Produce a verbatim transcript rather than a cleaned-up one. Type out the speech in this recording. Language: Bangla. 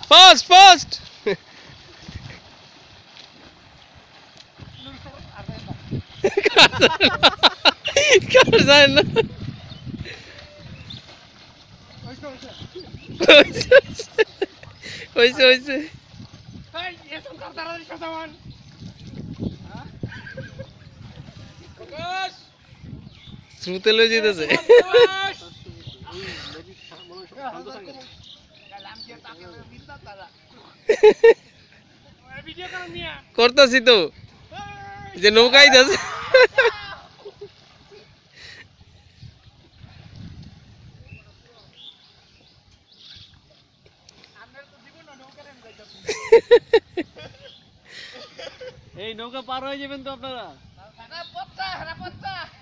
ফাস্ট ফাস্ট কার যায় না হইছে হইছে শ্রুতে লই যেতেছে করতেছি তো যে নৌকাই যাচ্ছে এই নৌকা পার হয়ে যাবেন তো আপনারা